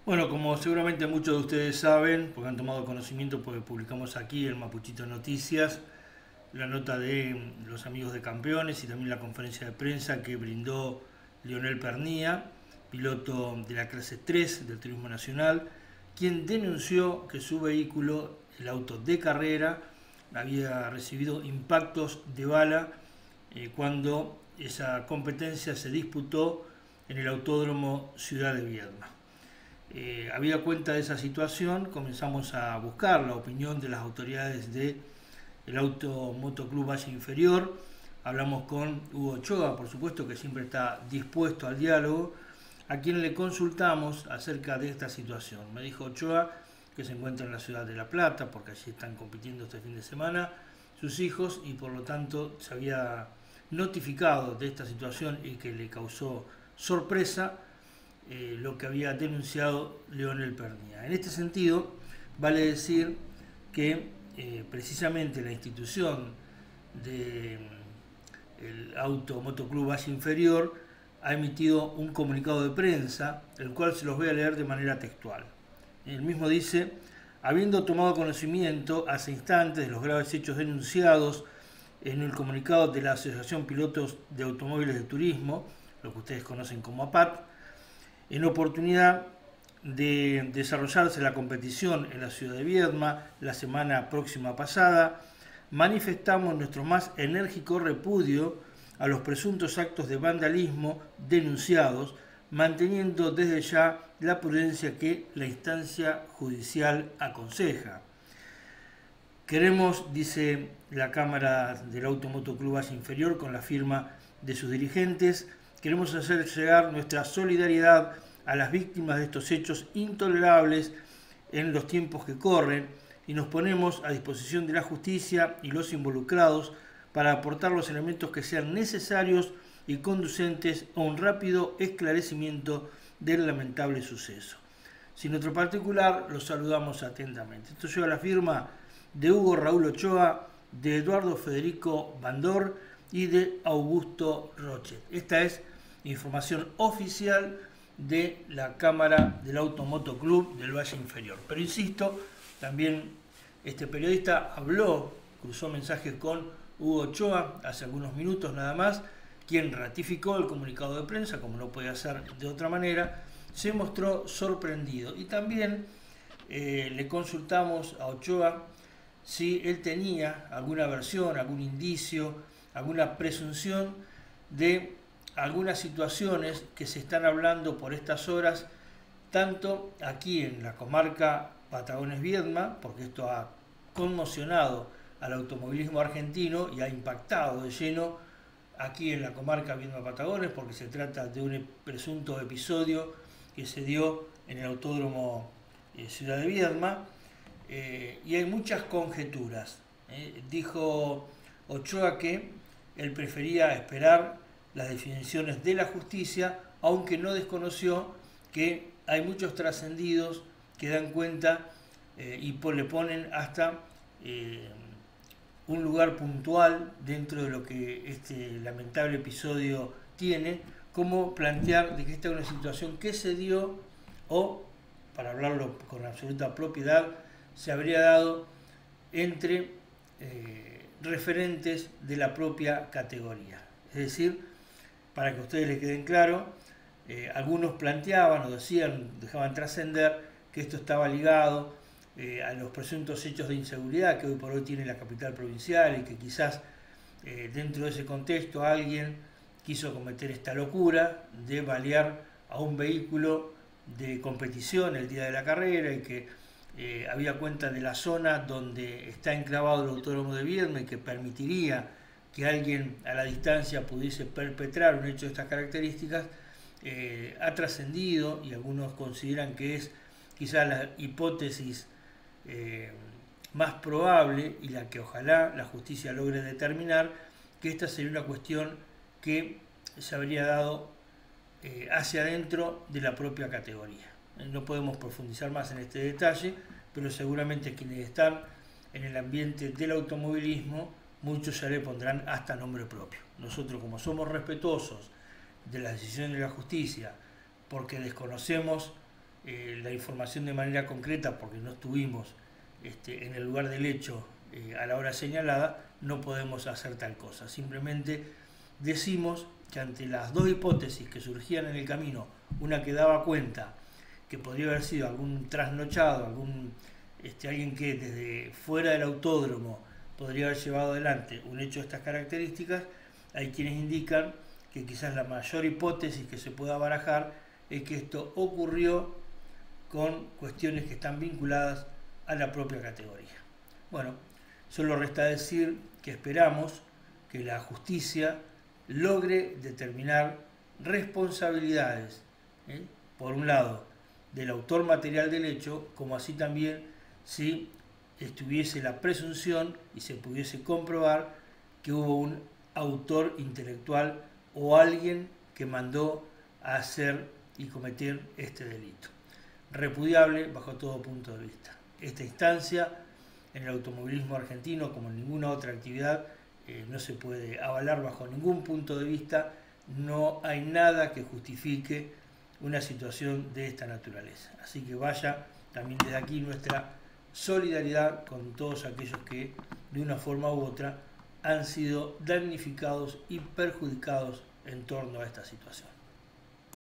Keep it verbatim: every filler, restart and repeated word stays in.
Bueno, como seguramente muchos de ustedes saben, porque han tomado conocimiento, porque publicamos aquí en Mapuchito Noticias la nota de los amigos de campeones y también la conferencia de prensa que brindó Lionel Pernía, piloto de la clase tres del Turismo Nacional, quien denunció que su vehículo, el auto de carrera, había recibido impactos de bala eh, cuando esa competencia se disputó en el Autódromo Ciudad de Viedma. Eh, habida cuenta de esa situación, comenzamos a buscar la opinión de las autoridades del Auto Motoclub Valle Inferior. Hablamos con Hugo Ochoa, por supuesto, que siempre está dispuesto al diálogo, a quien le consultamos acerca de esta situación. Me dijo Ochoa que se encuentra en la ciudad de La Plata, porque allí están compitiendo este fin de semana sus hijos y por lo tanto se había notificado de esta situación y que le causó sorpresa eh, lo que había denunciado Lionel Pernía. En este sentido, vale decir que eh, precisamente la institución del de Auto Motoclub Valle Inferior ha emitido un comunicado de prensa, el cual se los voy a leer de manera textual. El mismo dice: habiendo tomado conocimiento hace instantes de los graves hechos denunciados en el comunicado de la Asociación Pilotos de Automóviles de Turismo, lo que ustedes conocen como A P A T, en oportunidad de desarrollarse la competición en la ciudad de Viedma la semana próxima pasada, manifestamos nuestro más enérgico repudio a los presuntos actos de vandalismo denunciados, manteniendo desde ya la prudencia que la instancia judicial aconseja. Queremos, dice la Cámara del Auto Motoclub Valle Inferior con la firma de sus dirigentes, queremos hacer llegar nuestra solidaridad a las víctimas de estos hechos intolerables en los tiempos que corren y nos ponemos a disposición de la justicia y los involucrados para aportar los elementos que sean necesarios y conducentes a un rápido esclarecimiento del lamentable suceso. Sin otro particular, los saludamos atentamente. Esto lleva la firma de Hugo Raúl Ochoa, de Eduardo Federico Bandor y de Augusto Rochet. Esta es información oficial de la Cámara del Auto Motoclub del Valle Inferior. Pero insisto, también este periodista habló, cruzó mensajes con Hugo Ochoa hace algunos minutos nada más, quien ratificó el comunicado de prensa, como no puede hacer de otra manera, se mostró sorprendido. Y también eh, le consultamos a Ochoa si él tenía alguna versión, algún indicio, alguna presunción de algunas situaciones que se están hablando por estas horas, tanto aquí en la comarca Patagones-Viedma, porque esto ha conmocionado al automovilismo argentino y ha impactado de lleno aquí en la comarca Viedma-Patagones, porque se trata de un presunto episodio que se dio en el Autódromo eh, Ciudad de Viedma, eh, y hay muchas conjeturas. Eh. Dijo Ochoa que él prefería esperar las definiciones de la justicia, aunque no desconoció que hay muchos trascendidos que dan cuenta eh, y le ponen hasta eh, un lugar puntual dentro de lo que este lamentable episodio tiene, como plantear de que esta es una situación que se dio o, para hablarlo con absoluta propiedad, se habría dado entre eh, referentes de la propia categoría. Es decir, para que a ustedes les queden claro, eh, algunos planteaban o decían, dejaban trascender que esto estaba ligado eh, a los presuntos hechos de inseguridad que hoy por hoy tiene la capital provincial y que quizás eh, dentro de ese contexto alguien quiso cometer esta locura de balear a un vehículo de competición el día de la carrera y que eh, había cuenta de la zona donde está enclavado el Autódromo de Viedma y que permitiría que alguien a la distancia pudiese perpetrar un hecho de estas características, eh, ha trascendido y algunos consideran que es quizás la hipótesis eh, más probable y la que ojalá la justicia logre determinar, que esta sería una cuestión que se habría dado eh, hacia adentro de la propia categoría. No podemos profundizar más en este detalle, pero seguramente quienes están en el ambiente del automovilismo, muchos ya le pondrán hasta nombre propio. Nosotros, como somos respetuosos de las decisiones de la justicia, porque desconocemos eh, la información de manera concreta porque no estuvimos este, en el lugar del hecho eh, a la hora señalada, no podemos hacer tal cosa. Simplemente decimos que ante las dos hipótesis que surgían en el camino, una que daba cuenta que podría haber sido algún trasnochado, algún este, alguien que desde fuera del autódromo podría haber llevado adelante un hecho de estas características, hay quienes indican que quizás la mayor hipótesis que se pueda barajar es que esto ocurrió con cuestiones que están vinculadas a la propia categoría. Bueno, solo resta decir que esperamos que la justicia logre determinar responsabilidades, ¿eh? por un lado, del autor material del hecho, como así también si estuviese la presunción y se pudiese comprobar que hubo un autor intelectual o alguien que mandó a hacer y cometer este delito. Repudiable bajo todo punto de vista. Esta instancia en el automovilismo argentino, como en ninguna otra actividad, eh, no se puede avalar bajo ningún punto de vista. No hay nada que justifique una situación de esta naturaleza. Así que vaya también desde aquí nuestra solidaridad con todos aquellos que de una forma u otra han sido damnificados y perjudicados en torno a esta situación.